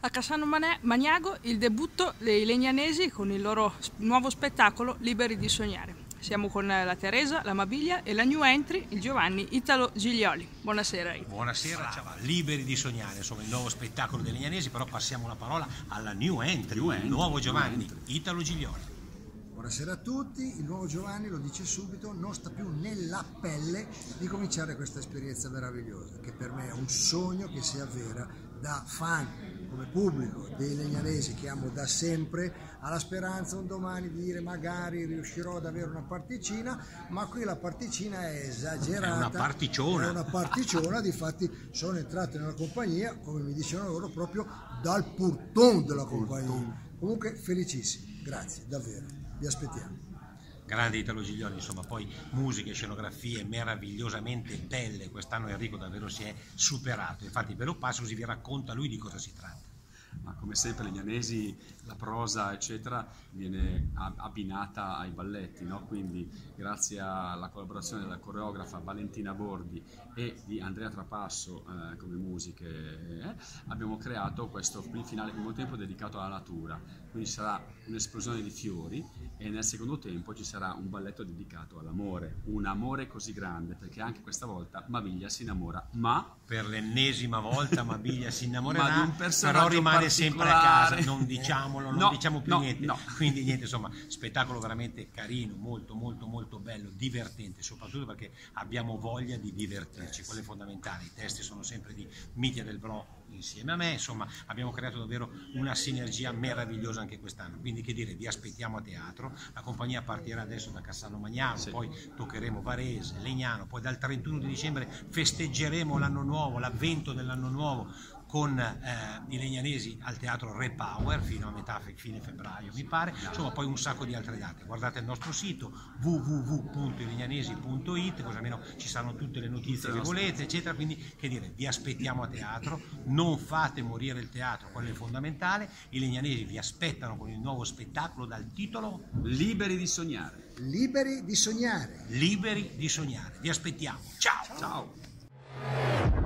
A Cassano Magnago il debutto dei Legnanesi con il loro nuovo spettacolo Liberi di sognare. Siamo con la Teresa, la Mabiglia e la new entry, il Giovanni Italo Giglioli. Buonasera. Buonasera, ciao. Liberi di sognare, insomma il nuovo spettacolo dei Legnanesi, però passiamo la parola alla new entry, il nuovo Giovanni Italo Giglioli. Buonasera a tutti, il nuovo Giovanni lo dice subito, non sta più nella pelle di cominciare questa esperienza meravigliosa, che per me è un sogno che si avvera da fan, come pubblico dei Legnanesi che amo da sempre, alla speranza un domani di dire magari riuscirò ad avere una particina, ma qui la particina è esagerata. È una particciona. È una particciona, difatti sono entrato nella compagnia, come mi dicevano loro, proprio dal purton della compagnia. Comunque felicissimi, grazie, davvero, vi aspettiamo. Grande Italo Giglioli, insomma, poi musiche, scenografie meravigliosamente belle. Quest'anno Enrico davvero si è superato, infatti per un passo così vi racconta lui di cosa si tratta. Ma come sempre Legnanesi, la prosa eccetera viene abbinata ai balletti, no? Quindi grazie alla collaborazione della coreografa Valentina Bordi e di Andrea Trapasso come musiche abbiamo creato questo finale primo tempo dedicato alla natura, quindi ci sarà un'esplosione di fiori e nel secondo tempo ci sarà un balletto dedicato all'amore, un amore così grande perché anche questa volta Mabiglia si innamora, ma per l'ennesima volta Mabiglia si innamorerà, di un personaggio però rimane sempre a casa, non diciamolo, non diciamo più niente. Quindi niente, insomma, spettacolo veramente carino, molto molto molto bello, divertente, soprattutto perché abbiamo voglia di divertirci, quello è fondamentale. I testi sono sempre di Mitya Del Bro insieme a me, insomma abbiamo creato davvero una sinergia meravigliosa anche quest'anno, quindi che dire, vi aspettiamo a teatro, la compagnia partirà adesso da Cassano Magnago, sì. Poi toccheremo Varese, Legnano, poi dal 31 di dicembre festeggeremo l'anno nuovo, l'avvento dell'anno nuovo con i Legnanesi al teatro Repower fino a fine febbraio mi pare, insomma poi un sacco di altre date. Guardate il nostro sito www.ilegnanesi.it, così almeno ci saranno tutte le notizie che volete eccetera, quindi che dire, vi aspettiamo a teatro, non fate morire il teatro, quello è fondamentale. I Legnanesi vi aspettano con il nuovo spettacolo dal titolo Liberi di sognare. Liberi di sognare. Liberi di sognare, vi aspettiamo, ciao! Ciao.